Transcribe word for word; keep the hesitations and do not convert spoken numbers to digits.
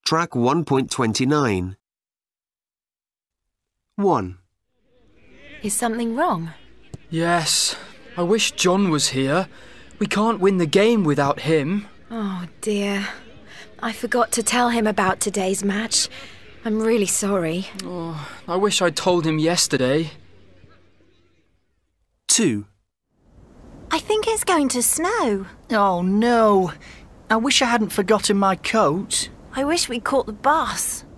Track one point two nine. one. Is something wrong? Yes. I wish John was here. We can't win the game without him. Oh dear. I forgot to tell him about today's match. I'm really sorry. Oh, I wish I'd told him yesterday. two. I think it's going to snow. Oh no. I wish I hadn't forgotten my coat. I wish we caught the bus.